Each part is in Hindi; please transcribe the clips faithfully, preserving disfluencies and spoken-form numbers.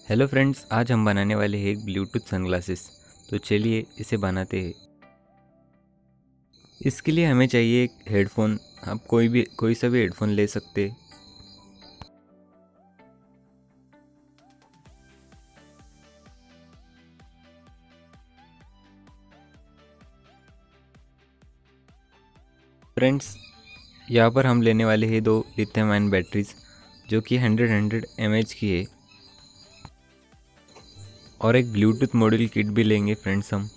हेलो फ्रेंड्स, आज हम बनाने वाले हैं एक ब्लूटूथ सनग्लासेस। तो चलिए इसे बनाते हैं। इसके लिए हमें चाहिए एक हेडफोन। आप कोई भी कोई सा भी हेडफोन ले सकते हैं। फ्रेंड्स, यहाँ पर हम लेने वाले हैं दो लिथियम आयन बैटरीज, जो कि हंड्रेड हंड्रेड एम एच की है, और एक ब्लूटूथ मॉड्यूल किट भी लेंगे फ्रेंड्स हम।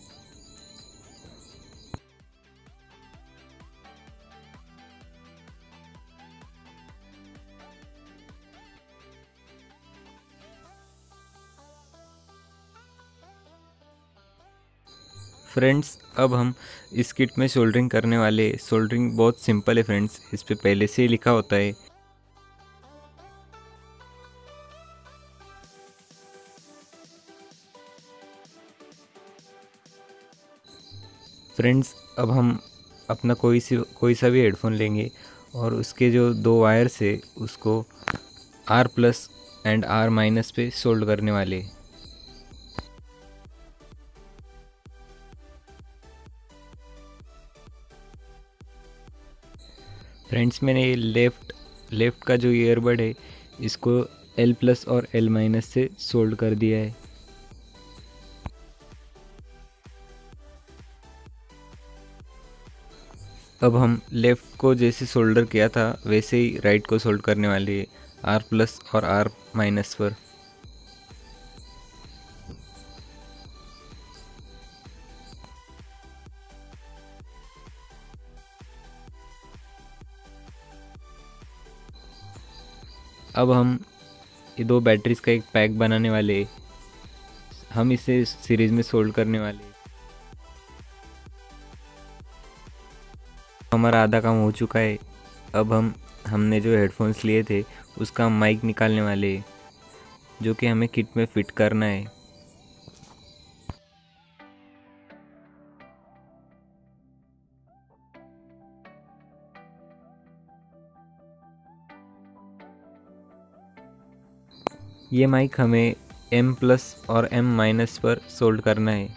फ्रेंड्स, अब हम इस किट में सोल्डरिंग करने वाले। सोल्डरिंग बहुत सिंपल है फ्रेंड्स, इस पे पहले से ही लिखा होता है। फ्रेंड्स, अब हम अपना कोई सी कोई सा भी हेडफोन लेंगे और उसके जो दो वायर्स है उसको R plus and R minus पे सोल्ड करने वाले। फ्रेंड्स, मैंने ये लेफ़्ट लेफ़्ट का जो ईयरबड है इसको एल प्लस और एल माइनस से सोल्ड कर दिया है। अब हम लेफ़्ट को जैसे सोल्डर किया था वैसे ही राइट को सोल्ड करने वाले, आर प्लस और आर माइनस पर। अब हम ये दो बैटरीज का एक पैक बनाने वाले, हम इसे सीरीज में सोल्ड करने वाले। हमारा आधा काम हो चुका है। अब हम हमने जो हेडफोन्स लिए थे उसका हम माइक निकालने वाले हैं, जो कि हमें किट में फिट करना है। ये माइक हमें एम प्लस और एम माइनस पर सोल्ड करना है।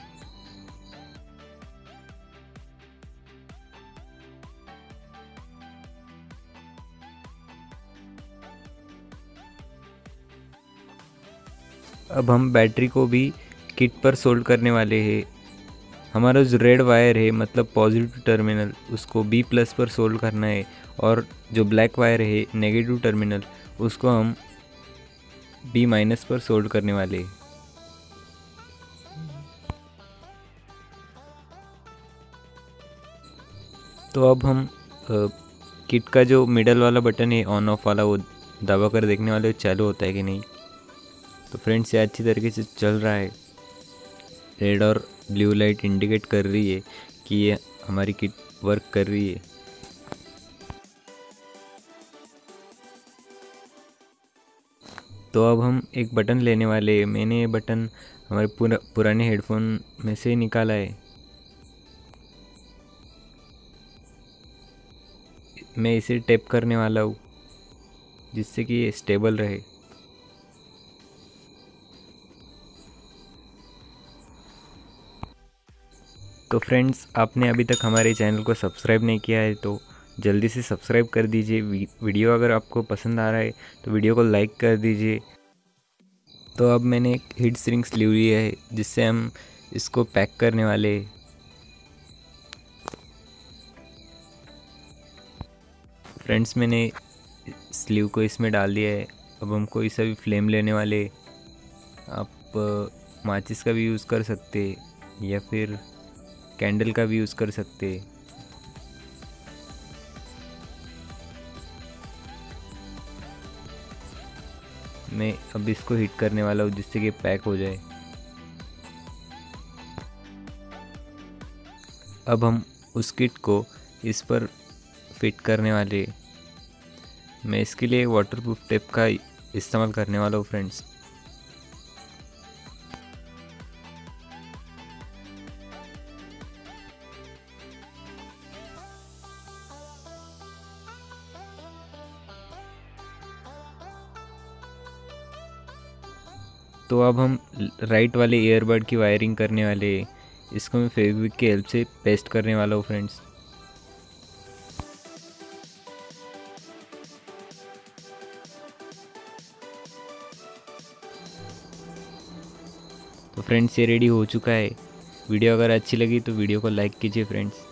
अब हम बैटरी को भी किट पर सोल्ड करने वाले हैं। हमारा जो रेड वायर है मतलब पॉजिटिव टर्मिनल, उसको बी प्लस पर सोल्ड करना है, और जो ब्लैक वायर है नेगेटिव टर्मिनल, उसको हम बी माइनस पर सोल्ड करने वाले हैं। तो अब हम अ, किट का जो मिडल वाला बटन है ऑन ऑफ वाला, वो दबा कर देखने वाले चालू होता है कि नहीं। तो फ्रेंड्स, ये अच्छी तरीके से चल रहा है। रेड और ब्लू लाइट इंडिकेट कर रही है कि ये हमारी किट वर्क कर रही है। तो अब हम एक बटन लेने वाले हैं। मैंने ये बटन हमारे पुरा, पुराने हेडफोन में से निकाला है। मैं इसे टैप करने वाला हूँ जिससे कि ये स्टेबल रहे। तो फ्रेंड्स, आपने अभी तक हमारे चैनल को सब्सक्राइब नहीं किया है तो जल्दी से सब्सक्राइब कर दीजिए। वीडियो अगर आपको पसंद आ रहा है तो वीडियो को लाइक कर दीजिए। तो अब मैंने एक हीट सिंक स्लीव लिया है जिससे हम इसको पैक करने वाले। फ्रेंड्स, मैंने स्लीव को इसमें डाल दिया है। अब हम कोई सा भी फ्लेम लेने वाले। आप अ, माचिस का भी यूज़ कर सकते या फिर कैंडल का भी यूज़ कर सकते। मैं अब इसको हीट करने वाला हूँ जिससे कि पैक हो जाए। अब हम उस किट को इस पर फिट करने वाले। मैं इसके लिए वाटरप्रूफ टेप का इस्तेमाल करने वाला हूँ फ्रेंड्स। तो अब हम राइट वाले ईयरबड की वायरिंग करने वाले हैं। इसको मैं फेविक्विक की हेल्प से पेस्ट करने वाला हूँ फ्रेंड्स। तो फ्रेंड्स ये रेडी हो चुका है। वीडियो अगर अच्छी लगी तो वीडियो को लाइक कीजिए फ्रेंड्स।